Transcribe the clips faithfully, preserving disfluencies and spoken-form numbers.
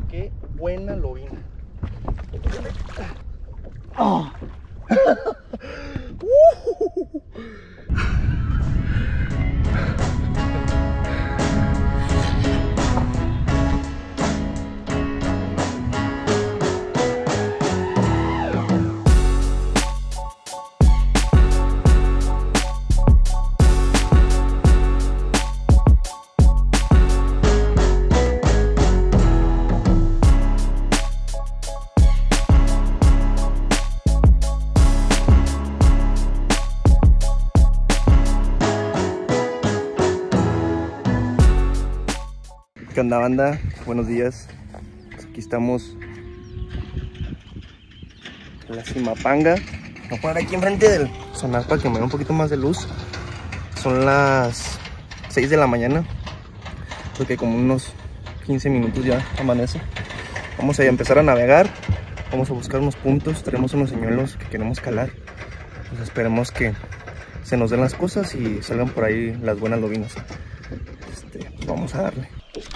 Qué buena lobina. Oh. uh. ¿Qué onda, banda? Buenos días. Pues aquí estamos en la Zimapanga. Voy a poner aquí enfrente del sonar para que me dé un poquito más de luz. Son las seis de la mañana. Creo que como unos quince minutos ya amanece. Vamos a empezar a navegar. Vamos a buscar unos puntos. Tenemos unos señuelos que queremos calar. Pues esperemos que se nos den las cosas y salgan por ahí las buenas lobinas. Este, pues vamos a darle.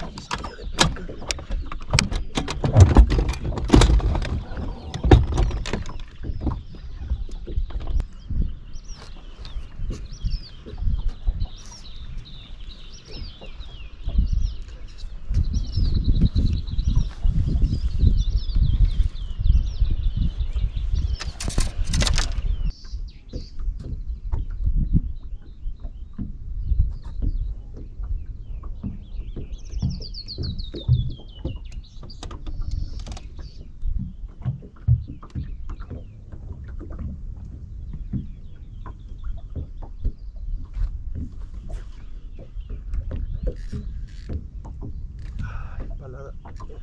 Palada.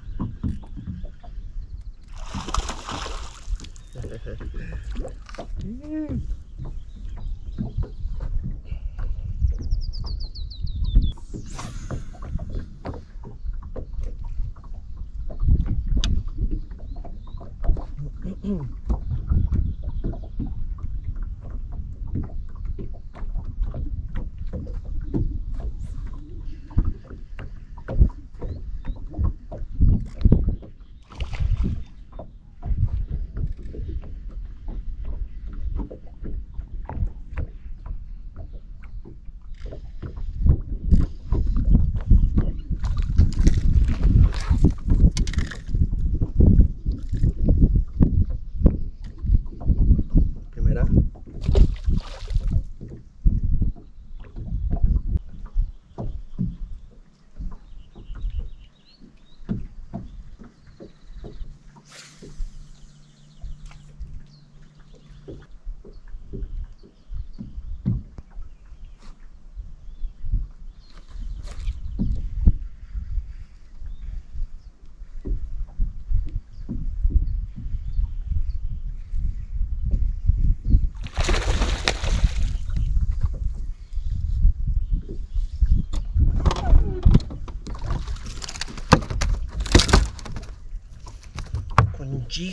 Con jig.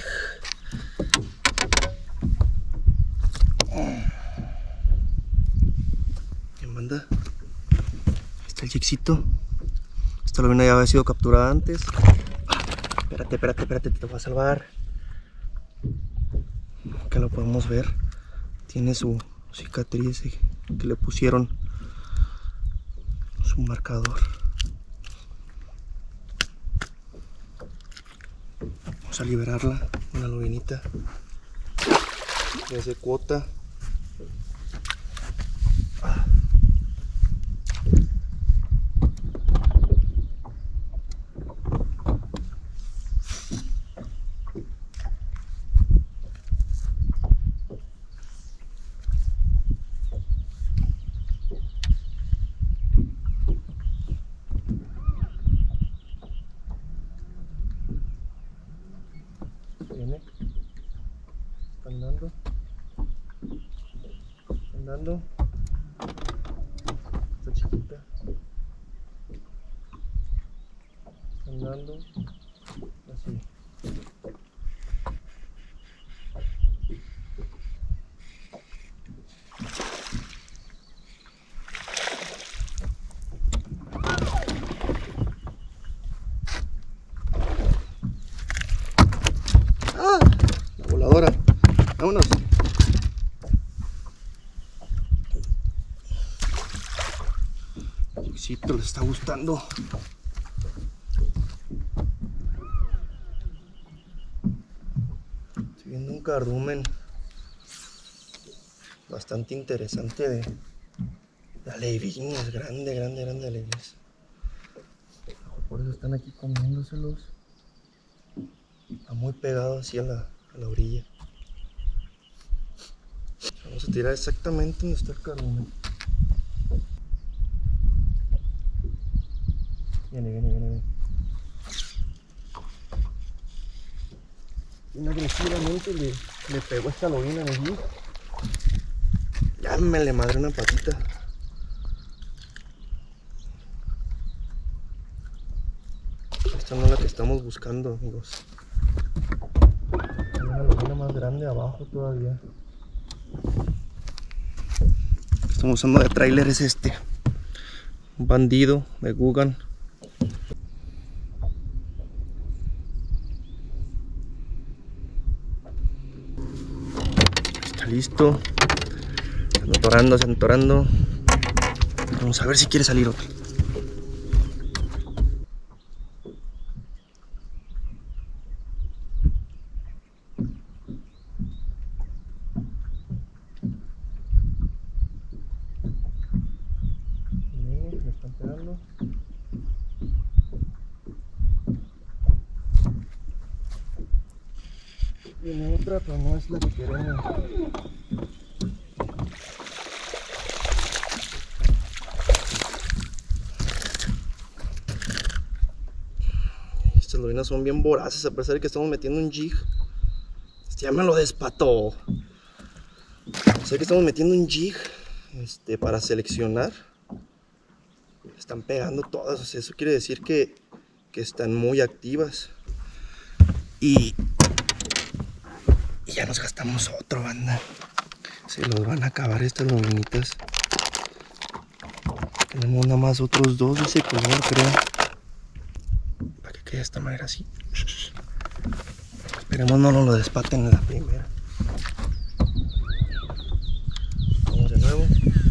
¿Qué manda? Está el jigcito. Esta lobina ya había sido capturada antes. Ah, espérate, espérate, espérate, te voy a salvar. Que lo podemos ver. Tiene su cicatriz que le pusieron, su marcador. Vamos a liberarla, una lobinita. Desde cuota. Ah. Viene, está andando, está andando, está chiquita, está andando, así. Vámonos. Sí, te les está gustando. Estoy viendo un cardumen bastante interesante de, de alevines, grande, grande, grande alevines. Por eso están aquí comiéndoselos. Está muy pegado así a la, a la orilla. Vamos a tirar exactamente donde está el cardumen. Viene, viene, viene, viene. Bien agresivamente le, le pegó esta lobina en el jig. Ya me le madré una patita. Esta no es la que estamos buscando, amigos. Hay una lobina más grande abajo todavía. Lo que estamos usando de tráiler es este. Un bandido de Gugan. Está listo. Se anda atorando, se anda atorando. Vamos a ver si quiere salir otro. Me están pegando. Viene otra, pero no es la que queremos. Estas lobinas son bien voraces, a pesar de que estamos metiendo un jig. Este ya me lo despató. Sé que estamos metiendo un jig este, para seleccionar. Están pegando todas, o sea, eso quiere decir que, que están muy activas. Y, y ya nos gastamos otro, banda. Se los van a acabar estas lobinitas. Tenemos nada más otros dos de ese color, creo. Para que quede de esta manera así. Esperemos no nos lo despaten en la primera. Vamos de nuevo.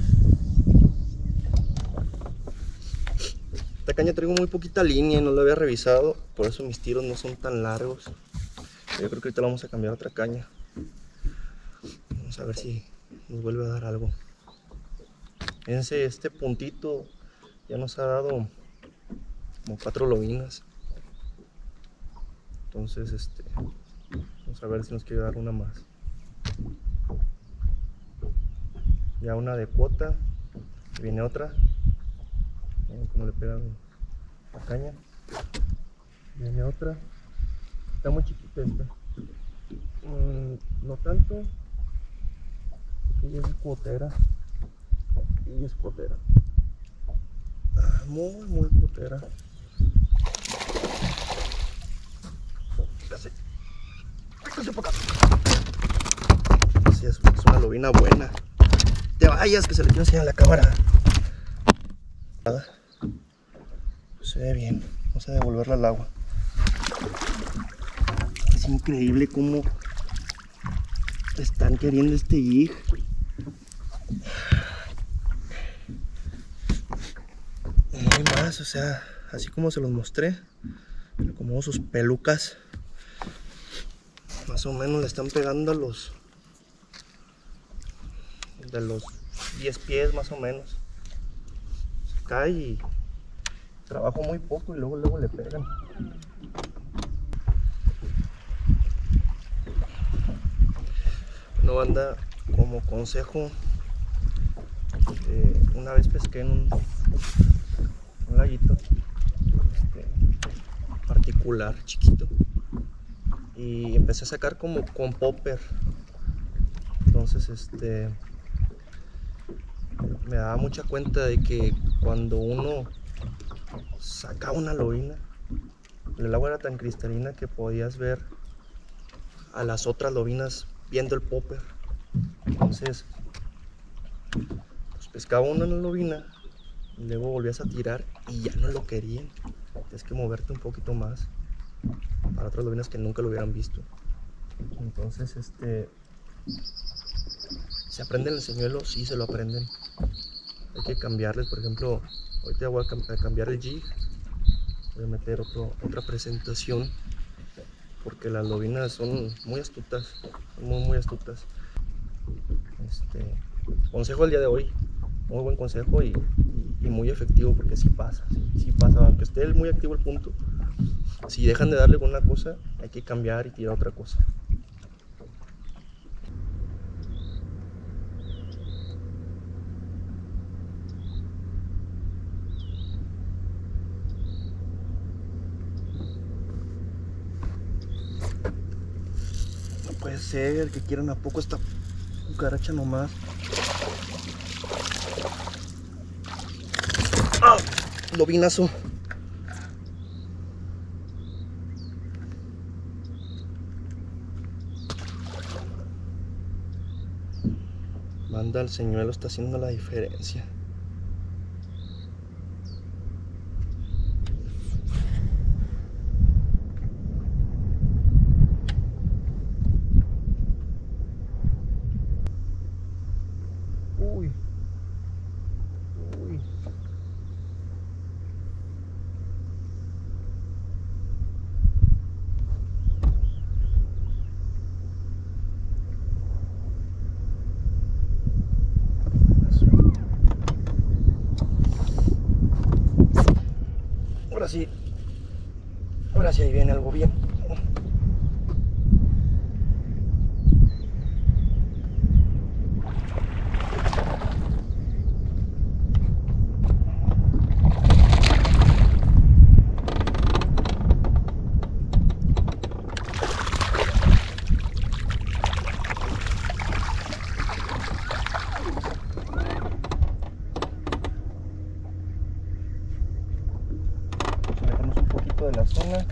Esta caña traigo muy poquita línea y no la había revisado. Por eso mis tiros no son tan largos. Yo creo que ahorita la vamos a cambiar a otra caña. Vamos a ver si nos vuelve a dar algo. Fíjense, este puntito ya nos ha dado como cuatro lobinas. Entonces, este, vamos a ver si nos quiere dar una más. Ya una de cuota. Viene otra. Miren cómo le pegan la caña. Viene otra. Está muy chiquita esta. Mm, no tanto. Ella es cuotera. Ella es cuotera. Ah, muy, muy cuotera. Casi. Casi por acá. Sí, es, es una lobina buena. Te vayas, que se le quiero enseñar a la cámara. Se ve bien. Vamos a devolverla al agua. Es increíble cómo están queriendo este jig. No hay más, o sea, así como se los mostré, como sus pelucas, más o menos le están pegando a los de los diez pies más o menos. Se cae y trabajo muy poco y luego luego le pegan. No, banda, como consejo, eh, una vez pesqué en un, un laguito este, particular, chiquito, y empecé a sacar como con popper. Entonces este me daba mucha cuenta de que cuando uno sacaba una lobina, el agua era tan cristalina que podías ver a las otras lobinas viendo el popper. Entonces pues pescaba una en la lobina y luego volvías a tirar y ya no lo querían. Tienes que moverte un poquito más para otras lobinas que nunca lo hubieran visto. Entonces este ¿Se aprenden el señuelo? Sí, se lo aprenden. Hay que cambiarles, por ejemplo, ahorita voy a cambiar el jig. Voy a meter otro, otra presentación, porque las lobinas son muy astutas, son muy muy astutas. Este, consejo del día de hoy, muy buen consejo y, y, y muy efectivo, porque sí pasa, sí, sí pasa, aunque esté muy activo el punto, si dejan de darle con una cosa, hay que cambiar y tirar otra cosa. No puede ser que quieran a poco esta cucaracha nomás. ¡Ah! Lobinazo. Manda, el señuelo está haciendo la diferencia. Uy. Uy. Ahora sí, ahora sí ahí viene algo bien. Alejamos un poquito de la zona.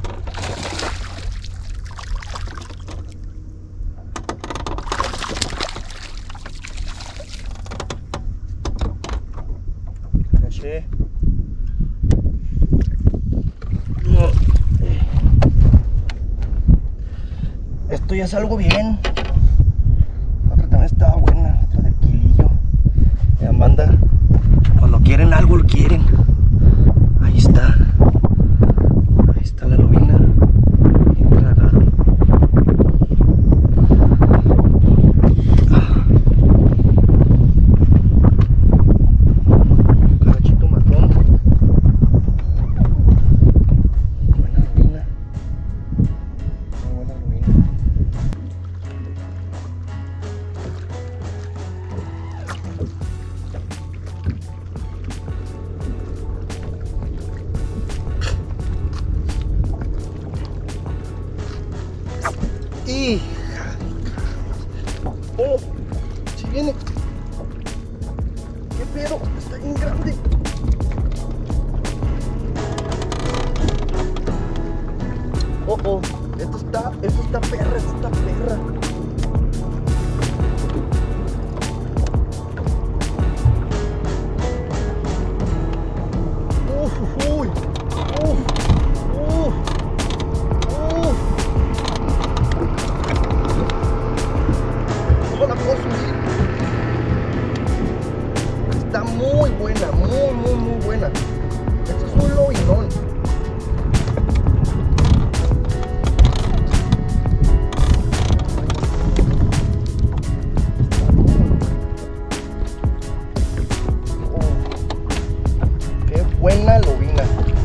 Caché. Esto ya es algo bien. La otra también estaba buena, la otra del kilillo. Vean, banda, cuando quieren algo, lo quieren. Ahí está. Ahí está la lobina. Bien tragada. Carachito matón. Buena lobina. Muy buena lobina. Y oh, si viene. ¿Qué pedo? Está bien grande. Oh, oh, esto está, esto está perra, esto está perra. Uf, uy, uf, uf, uf. ¿Cómo la puedo subir? Está muy buena, muy, muy, muy buena. Esto es un lobinón. Oh, qué buena lobina.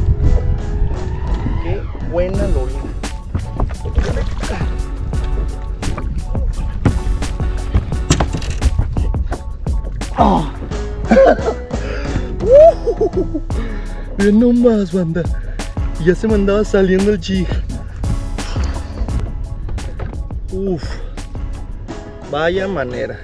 Qué buena lobina. Oh. Ven nomás, banda. Ya se me andaba saliendo el jig. Uf. Vaya manera.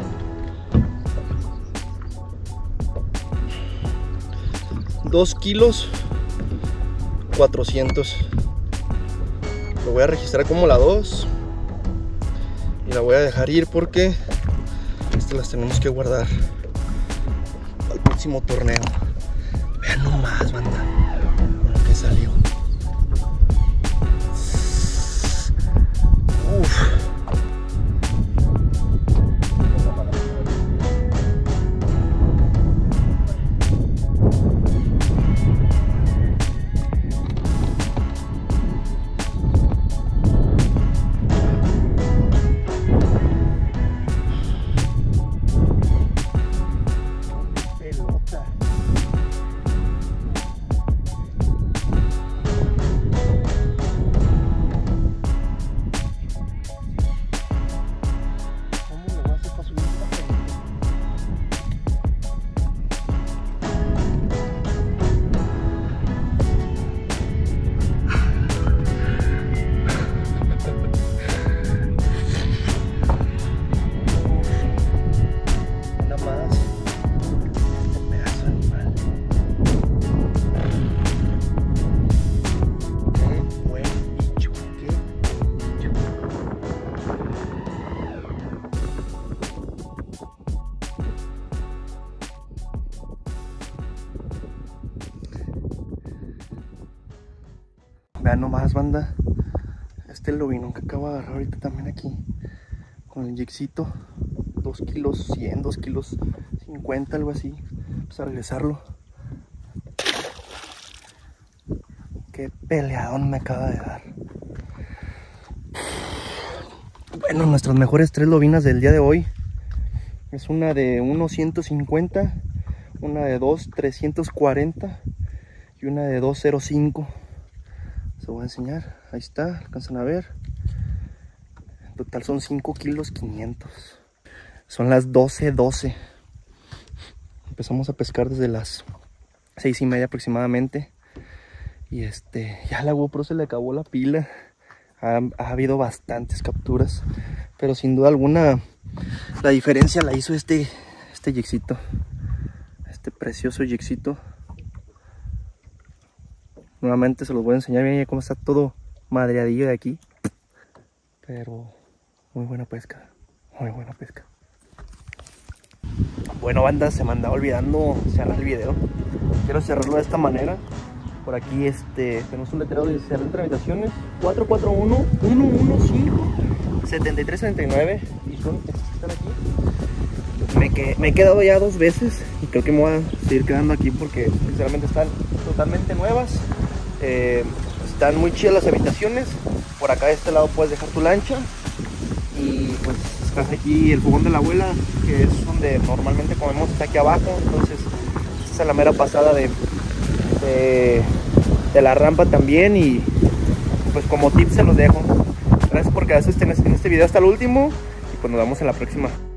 Dos kilos cuatrocientos. Lo voy a registrar como la dos. Y la voy a dejar ir porque estas las tenemos que guardar al próximo torneo. Vean nomás, banda, con lo que salió. Uf. Vean nomás, banda. Este lobinón que acabo de agarrar ahorita también aquí. Con el jigcito. dos kilos cien, dos kilos cincuenta, algo así. Vamos a regresarlo. Qué peleadón me acaba de dar. Bueno, nuestras mejores tres lobinas del día de hoy. Es una de uno ciento cincuenta, una de dos trescientos cuarenta y una de dos cero cinco. Se voy a enseñar. Ahí está, alcanzan a ver. En total son cinco kilos quinientos. Son las doce doce. Empezamos a pescar desde las seis y media aproximadamente. Y este, ya la GoPro se le acabó la pila. Ha, ha habido bastantes capturas, pero sin duda alguna la diferencia la hizo este, este jigcito. Este precioso jigcito. Nuevamente se los voy a enseñar bien cómo está todo madreadillo de aquí. Pero muy buena pesca, muy buena pesca. Bueno, banda, se me andaba olvidando cerrar el video. Quiero cerrarlo de esta manera. Por aquí este, tenemos un letrero de cerrar entre habitaciones. Cuatro cuatro uno, uno uno cinco, siete tres tres nueve. Y son estos que están aquí. Me, que, me he quedado ya dos veces. Y creo que me voy a seguir quedando aquí porque sinceramente están totalmente nuevas. Eh, están muy chidas las habitaciones. Por acá de este lado puedes dejar tu lancha. Y pues estás aquí el fogón de la abuela, que es donde normalmente comemos, está aquí abajo. Entonces esta es la mera pasada de, de, de la rampa también. Y pues como tip se los dejo. Gracias por quedarse en este video hasta el último. Y pues nos vemos en la próxima.